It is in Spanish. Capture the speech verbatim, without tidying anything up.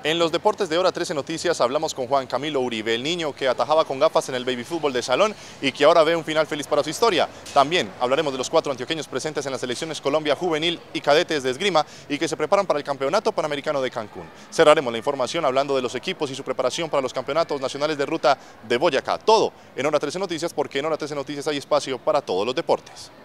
En los deportes de Hora trece Noticias hablamos con Juan Camilo Uribe, el niño que atajaba con gafas en el baby fútbol de salón y que ahora ve un final feliz para su historia. También hablaremos de los cuatro antioqueños presentes en las selecciones Colombia Juvenil y Cadetes de Esgrima y que se preparan para el Campeonato Panamericano de Cancún. Cerraremos la información hablando de los equipos y su preparación para los campeonatos nacionales de ruta de Boyacá. Todo en Hora trece Noticias, porque en Hora trece Noticias hay espacio para todos los deportes.